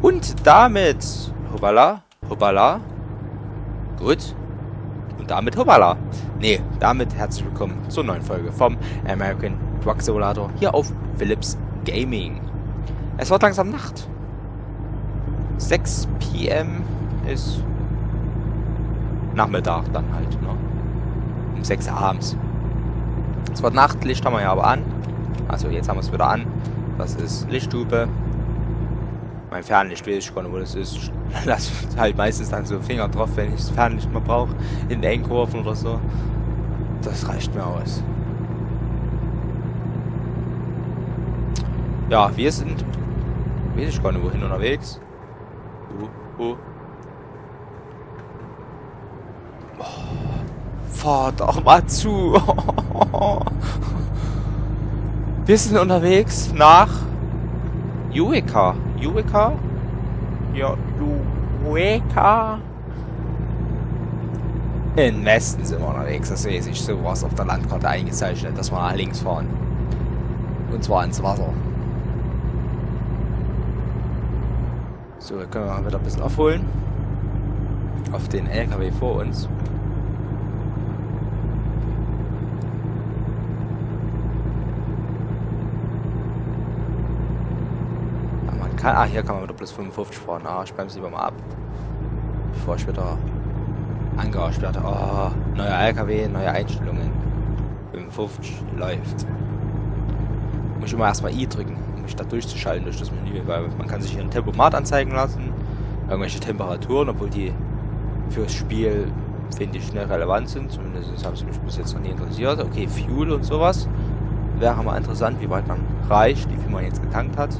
Und damit, hoppala, hoppala, gut, und damit hoppala. Nee, damit herzlich willkommen zur neuen Folge vom American Truck Simulator hier auf Philips Gaming. Es wird langsam Nacht. 6 PM ist Nachmittag dann halt, ne? Um 6 Uhr abends. Es wird Nacht, Licht haben wir ja aber an. Also jetzt haben wir es wieder an. Das ist Lichthupe. Mein Fernlicht weiß ich gar nicht, wo das ist. Ich lasse halt meistens dann so Finger drauf, wenn ich das Fernlicht mal brauche. In den Kurven oder so. Das reicht mir aus. Ja, wir sind, weiß ich gar nicht wohin unterwegs. Oh. Fahr doch mal zu. Wir sind unterwegs nach Ueca. Ueca? Ja, Ueca. Im Westen sind wir unterwegs. Das sehe ich sowas auf der Landkarte eingezeichnet, dass wir nach links fahren. Und zwar ins Wasser. So, da können wir mal wieder ein bisschen aufholen. Auf den LKW vor uns. Hier kann man wieder plus 55 fahren. Ich bremse lieber mal ab. Bevor ich wieder angearscht werde. Oh, neuer LKW, neue Einstellungen. 55 läuft. Muss ich immer erstmal I drücken, um mich da durchzuschalten durch das Menü, weil man kann sich hier ein Tempomat anzeigen lassen. Irgendwelche Temperaturen, obwohl die fürs Spiel, finde ich, nicht relevant sind. Zumindest haben sie mich bis jetzt noch nie interessiert. Okay, Fuel und sowas. Wäre mal interessant, wie weit man reicht, wie viel man jetzt getankt hat.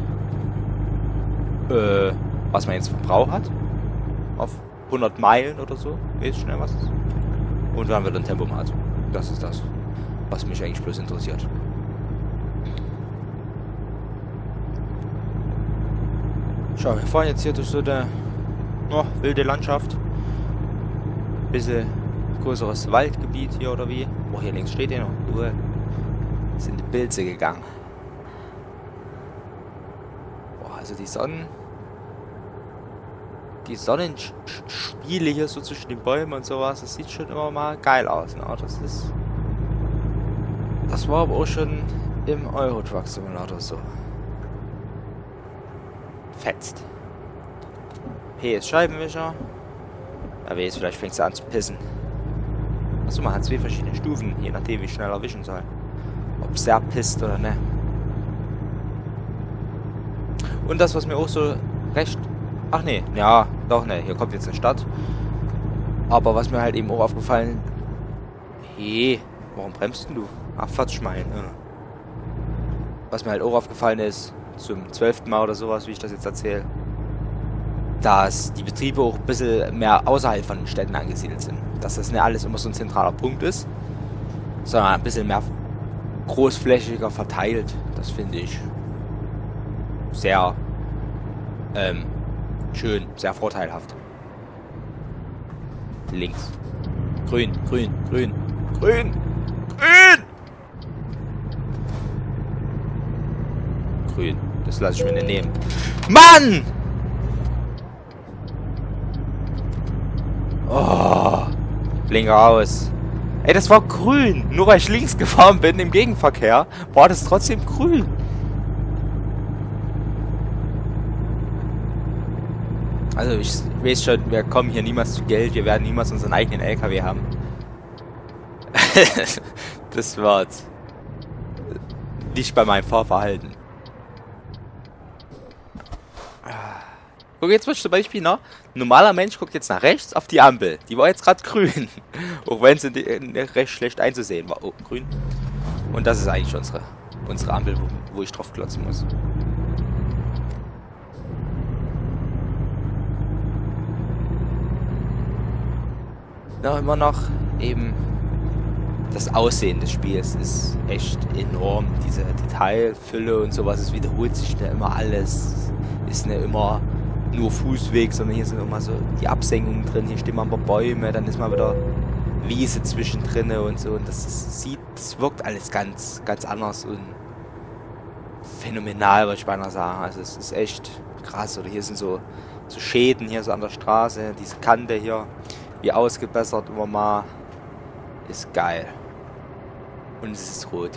Was man jetzt Verbrauch hat. Auf 100 Meilen oder so. Weiß schnell was ist. Und dann wird ein Tempomat. Das ist das, was mich eigentlich bloß interessiert. Schau, wir fahren jetzt hier durch so eine wilde Landschaft. Bisschen größeres Waldgebiet hier oder wie. Oh, hier links steht noch. Sind die Pilze gegangen. Boah, also die Sonnenspiele hier so zwischen den Bäumen und sowas, das sieht schon immer mal geil aus. Ne? Das war aber auch schon im Euro Truck Simulator so. Fetzt. P ist Scheibenwischer. Ja, weiß, vielleicht fängt es an zu pissen. Achso, man hat 2 verschiedene Stufen, je nachdem wie schnell er wischen soll. Ob es sehr pisst oder ne. Und das, was mir auch so recht... Ach nee, ja, doch ne, hier kommt jetzt eine Stadt. Aber was mir halt eben auch aufgefallen... Hey, warum bremst denn du? Ach, 40 Meilen. Ja. Was mir halt auch aufgefallen ist, zum 12. Mal oder sowas, wie ich das jetzt erzähle, dass die Betriebe auch ein bisschen mehr außerhalb von den Städten angesiedelt sind. Dass das nicht alles immer so ein zentraler Punkt ist, sondern ein bisschen mehr großflächiger verteilt. Das finde ich sehr schön, sehr vorteilhaft. Links. Grün, grün, grün, grün, grün! Grün. Das lasse ich mir nicht nehmen. Mann! Oh. Blinker aus. Ey, das war grün. Nur weil ich links gefahren bin im Gegenverkehr, war das trotzdem grün. Also ich weiß schon, wir kommen hier niemals zu Geld, wir werden niemals unseren eigenen LKW haben. Das wird nicht bei meinem Fahrverhalten. Guck jetzt mal zum Beispiel, ne? Ein normaler Mensch guckt jetzt nach rechts auf die Ampel. Die war jetzt gerade grün. Auch wenn sie recht schlecht einzusehen war. Oh, grün. Und das ist eigentlich unsere Ampel, wo ich drauf klotzen muss. Ja, immer noch eben das Aussehen des Spiels ist echt enorm. Diese Detailfülle und sowas, es wiederholt sich nicht immer alles. Ist nicht immer nur Fußweg, sondern hier sind immer so die Absenkungen drin. Hier stehen mal ein paar Bäume, dann ist mal wieder Wiese zwischendrin und so. Und das wirkt alles ganz, ganz anders und phänomenal, würde ich beinahe sagen. Also es ist echt krass. Oder hier sind so Schäden hier so an der Straße. Diese Kante hier, wie ausgebessert immer mal. Ist geil. Und es ist rot.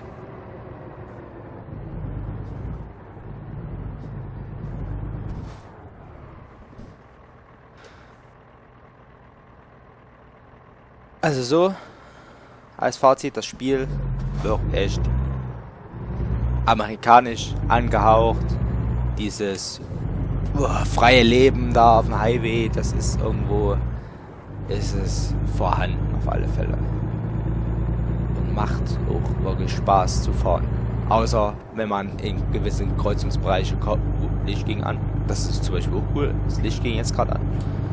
Also so, als Fazit, das Spiel wird echt amerikanisch angehaucht. Dieses freie Leben da auf dem Highway, das ist irgendwo, ist es vorhanden auf alle Fälle. Und macht auch wirklich Spaß zu fahren. Außer wenn man in gewissen Kreuzungsbereiche kommt. Licht ging an. Das ist zum Beispiel auch cool. Das Licht ging jetzt gerade an.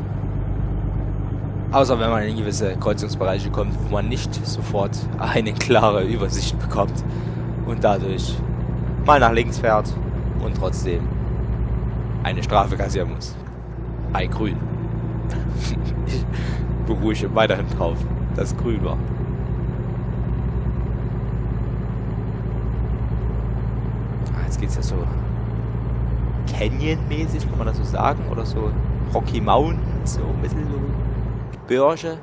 Außer wenn man in gewisse Kreuzungsbereiche kommt, wo man nicht sofort eine klare Übersicht bekommt und dadurch mal nach links fährt und trotzdem eine Strafe kassieren muss. Bei Grün. Ich beruhige weiterhin drauf, dass grün war. Jetzt geht's ja so Canyon-mäßig, kann man das so sagen, oder so Rocky Mountains, so ein bisschen so Gebirge.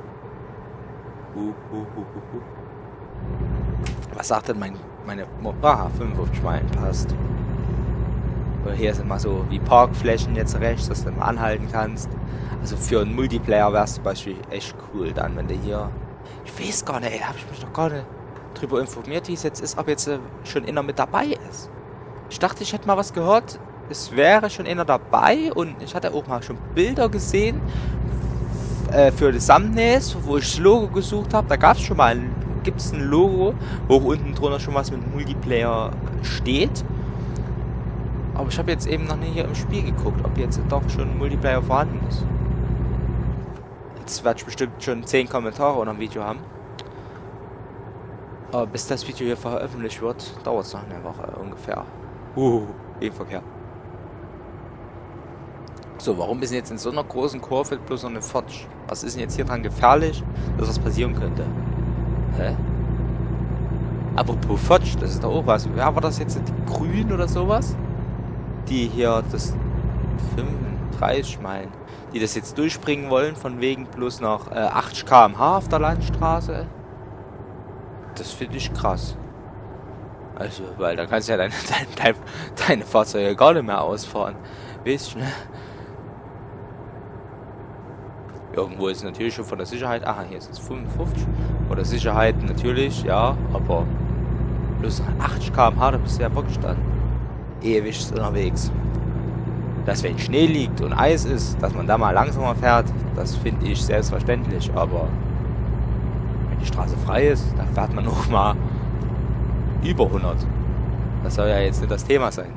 Was sagt denn meine 55 Meilen passt. Und hier sind mal so wie Parkflächen jetzt rechts, dass du mal anhalten kannst. Also für einen Multiplayer wäre es zum Beispiel echt cool dann, wenn du hier... Ich weiß gar nicht, da habe ich mich noch gar nicht drüber informiert, wie es jetzt ist, ob jetzt schon einer mit dabei ist. Ich dachte, ich hätte mal was gehört, es wäre schon einer dabei und ich hatte auch mal schon Bilder gesehen für die Thumbnails, wo ich das Logo gesucht habe. Da gab es schon mal gibt's ein Logo, wo unten drunter schon was mit Multiplayer steht. Aber ich habe jetzt eben noch nie hier im Spiel geguckt, ob jetzt doch schon Multiplayer vorhanden ist. Jetzt werde ich bestimmt schon 10 Kommentare unter dem Video haben. Aber bis das Video hier veröffentlicht wird, dauert es noch eine Woche ungefähr. Im Verkehr. So, warum ist denn jetzt in so einer großen Kurve bloß noch eine Fotsch? Was ist denn jetzt hier dran gefährlich, dass was passieren könnte? Hä? Apropos Fotsch, das ist doch auch was. Ja, war das jetzt die Grün oder sowas? Die hier das 35 Meilen, die das jetzt durchbringen wollen, von wegen bloß noch 80 km/h auf der Landstraße. Das finde ich krass. Also, weil da kannst du ja deine Fahrzeuge gar nicht mehr ausfahren. Weißt du, ne? Irgendwo ist es natürlich schon von der Sicherheit. Aha, hier ist es 55. Von der Sicherheit natürlich, ja, aber bloß 80 km/h, da bist du ja wirklich dann ewig unterwegs. Dass wenn Schnee liegt und Eis ist, dass man da mal langsamer fährt, das finde ich selbstverständlich. Aber wenn die Straße frei ist, dann fährt man auch mal über 100. Das soll ja jetzt nicht das Thema sein.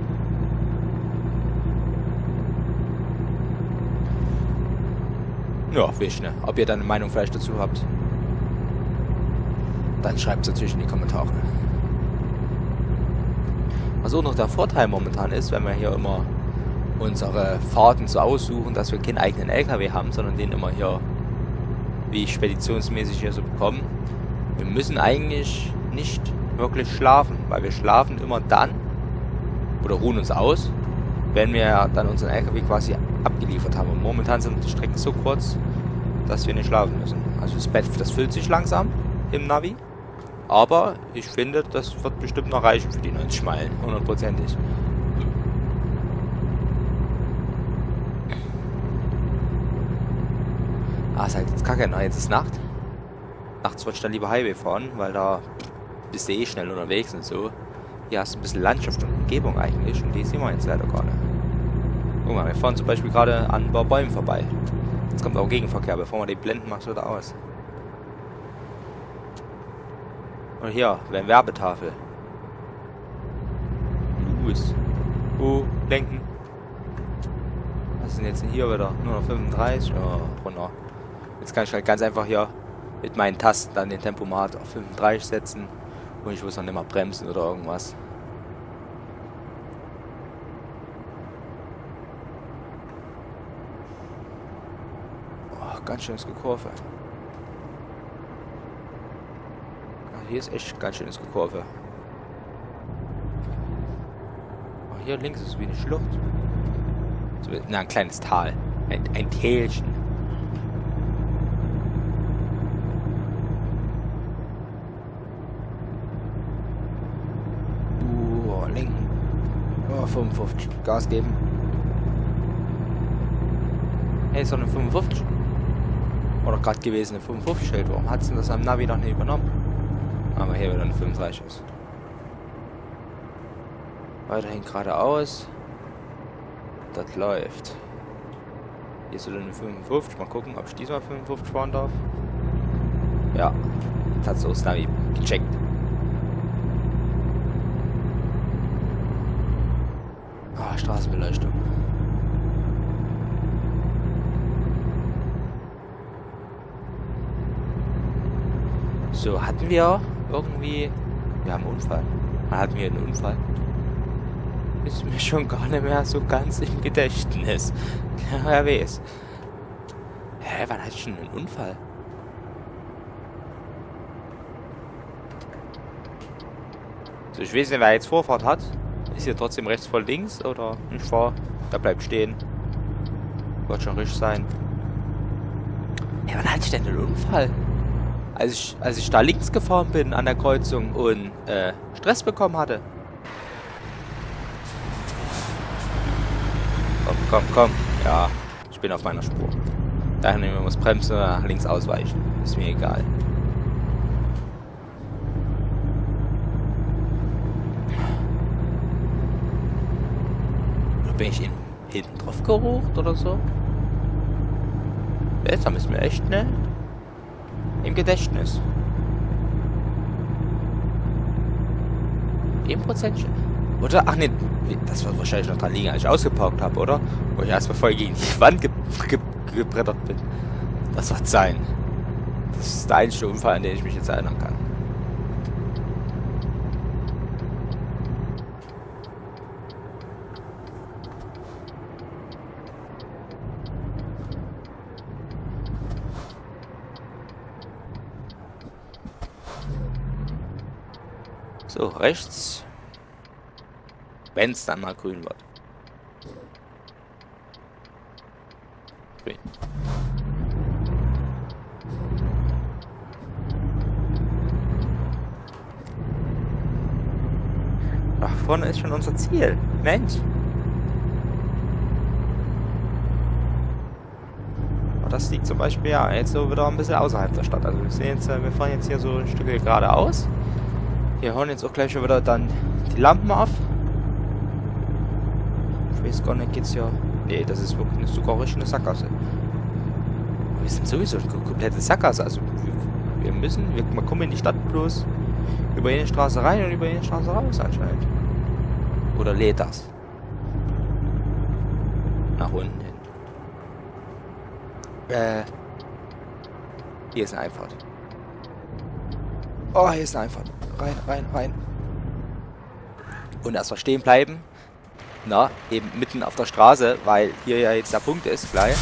Ja, wichtig, ne? Ob ihr dann eine Meinung vielleicht dazu habt, dann schreibt es natürlich in die Kommentare. Was auch noch der Vorteil momentan ist, wenn wir hier immer unsere Fahrten so aussuchen, dass wir keinen eigenen LKW haben, sondern den immer hier, wie speditionsmäßig hier so bekommen. Wir müssen eigentlich nicht wirklich schlafen, weil wir schlafen immer dann oder ruhen uns aus, wenn wir dann unseren LKW quasi abgeliefert haben. Und momentan sind die Strecken so kurz, dass wir nicht schlafen müssen. Also das Bett, das füllt sich langsam im Navi, aber ich finde, das wird bestimmt noch reichen für die 90 Meilen, 100%ig. Ah, ist halt jetzt kacke, na, jetzt ist Nacht. Nachts wollte ich dann lieber Highway fahren, weil da bist du eh schnell unterwegs und so. Hier hast du ein bisschen Landschaft und Umgebung eigentlich und die sehen wir jetzt leider gar nicht. Guck mal, wir fahren zum Beispiel gerade an ein paar Bäumen vorbei. Jetzt kommt auch Gegenverkehr, bevor wir die blenden, machst du wieder aus. Und hier, wäre eine Werbetafel. Los. Lenken. Was ist denn jetzt hier wieder? Nur noch 35? Oh, runter. Jetzt kann ich halt ganz einfach hier mit meinen Tasten dann den Tempomat auf 35 setzen. Und ich muss dann nicht mehr bremsen oder irgendwas. Oh, ganz schönes Gekurve. Hier ist echt ganz schönes Gekurve. Oh, hier links ist wie eine Schlucht. So, na, ein kleines Tal. Ein Tälchen. Lenken. Oh, 55. Gas geben. Hey, ist doch eine 55. Oder gerade gewesen eine 55 Schild. Warum hat es denn das am Navi noch nicht übernommen? Aber hier wieder eine 35 ist. Weiterhin geradeaus. Das läuft. Hier ist wieder eine 55. Mal gucken, ob ich diesmal 55 fahren darf. Ja. Das hat so das Navi gecheckt. Ah, Straßenbeleuchtung. So, hatten wir irgendwie... Wir haben einen Unfall. Hatten wir einen Unfall? Ist mir schon gar nicht mehr so ganz im Gedächtnis. Ja, wer weiß. Hä, wann hatte ich schon einen Unfall? So, ich weiß nicht, wer jetzt Vorfahrt hat. Ist hier trotzdem rechts vor links oder ich fahre? Da bleibt stehen. Wird schon richtig sein. Ja, wann hatte ich denn einen Unfall? Als ich da links gefahren bin an der Kreuzung und Stress bekommen hatte. Komm. Ja, ich bin auf meiner Spur. Daher muss bremsen oder nach links ausweichen. Ist mir egal. Oder bin ich hinten drauf gerucht oder so? Jetzt haben wir es mir echt, ne? Im Gedächtnis. 1%. Oder? Ach ne, das wird wahrscheinlich noch dran liegen, als ich ausgeparkt habe, oder? Wo ich erstmal voll gegen die Wand gebrettert bin. Das wird sein. Das ist der einzige Unfall, an den ich mich jetzt erinnern kann. So, rechts. Wenn es dann mal grün wird. Grün. Da vorne ist schon unser Ziel. Mensch. Und das liegt zum Beispiel ja jetzt so wieder ein bisschen außerhalb der Stadt. Also wir sehen jetzt, wir fahren jetzt hier so ein Stück geradeaus. Wir hören jetzt auch gleich schon wieder dann die Lampen auf. Ich weiß gar nicht, geht's ja... Nee, das ist wirklich sogar richtig eine Sackgasse. Wir sind sowieso eine komplette Sackgasse. Also wir kommen in die Stadt bloß über jede Straße rein und über jede Straße raus anscheinend. Oder lädt das? Nach unten hin. Hier ist eine Einfahrt. Oh, hier ist eine Einfahrt. Rein. Und erstmal stehen bleiben. Na, eben mitten auf der Straße, weil hier ja jetzt der Punkt ist, gleich.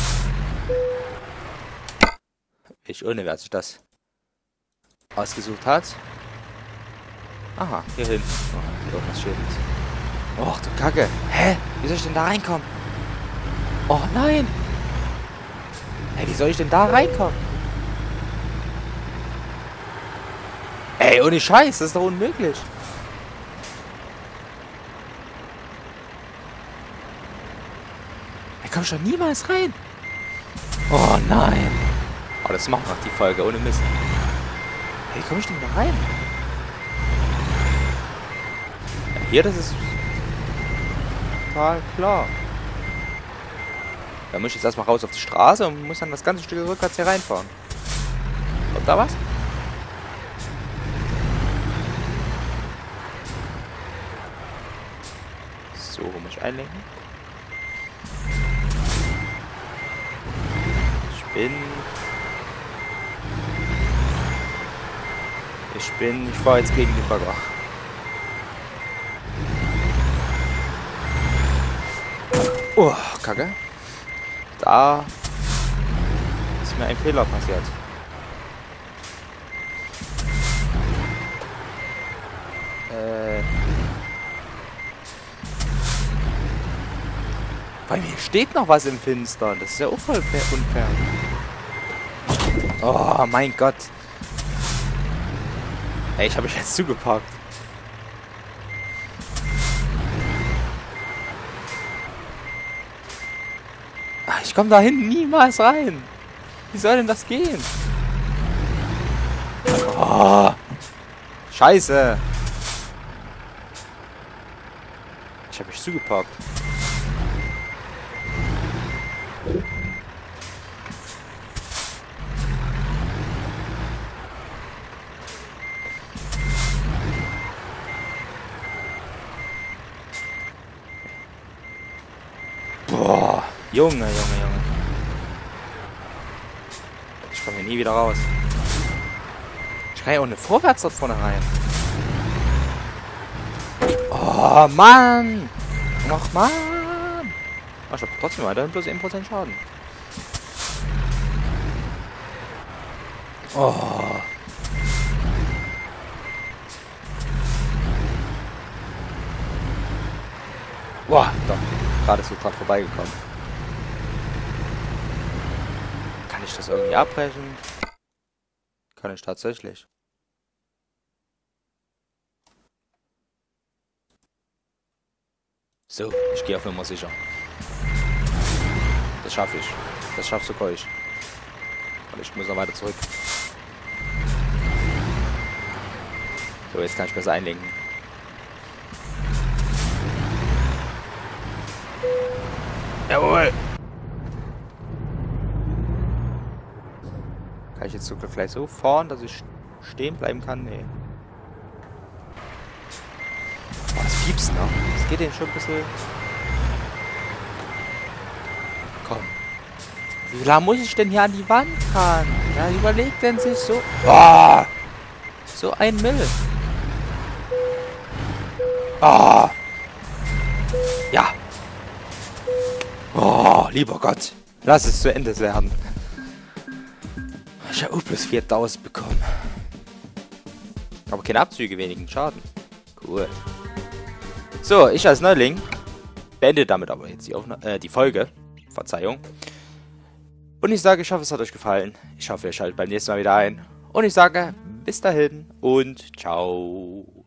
Ich ohne, wer sich das ausgesucht hat. Aha, hier hin. Oh, irgendwas Schönes. Och, du Kacke. Hä? Wie soll ich denn da reinkommen? Oh, nein. Hä, wie soll ich denn da reinkommen? Ey, ohne Scheiß, das ist doch unmöglich. Da komm schon niemals rein. Oh nein. Oh, das macht noch die Folge, ohne Mist. Hey, wie komme ich denn da rein? Ja, hier, das ist total klar. Da muss ich jetzt erstmal raus auf die Straße und muss dann das ganze Stück rückwärts hier reinfahren. Kommt da was? So, muss ich einlenken. Ich fahre jetzt gegen den Bagger. Oh, Kacke. Da ist mir ein Fehler passiert. Bei mir steht noch was im Finstern. Das ist ja auch voll unfair. Oh, mein Gott. Ey, ich habe mich jetzt zugepackt. Ach, ich komme da hinten niemals rein. Wie soll denn das gehen? Oh, Scheiße. Ich habe mich zugepackt. Boah, Junge. Ich komme hier nie wieder raus. Ich kann ja auch nicht vorwärts dort vorne rein. Oh, Mann! Ach, Mann! Oh, ich hab trotzdem weiterhin bloß 1% Schaden. Oh. Boah, doch. Gerade so dran vorbeigekommen. Kann ich das irgendwie abbrechen? Kann ich tatsächlich. So, ich gehe auf Nummer sicher. Das schaffe ich. Das schaffst du euch. Und ich muss noch weiter zurück. So, jetzt kann ich besser einlenken. Jawohl! Kann ich jetzt sogar vielleicht so fahren, dass ich stehen bleiben kann? Nee. Oh, das piepst, ne? Das geht denen schon ein bisschen... Komm. Wie lange muss ich denn hier an die Wand fahren? Ja, überlegt denn sich so... Oh! So ein Müll. Oh! Ja! Oh, lieber Gott. Lass es zu Ende werden. Ich habe auch plus 4000 bekommen. Aber keine Abzüge, wenigen Schaden. Cool. So, ich als Neuling beende damit aber jetzt die Folge. Verzeihung. Und ich sage, ich hoffe, es hat euch gefallen. Ich hoffe, ihr schaltet beim nächsten Mal wieder ein. Und ich sage, bis dahin und ciao.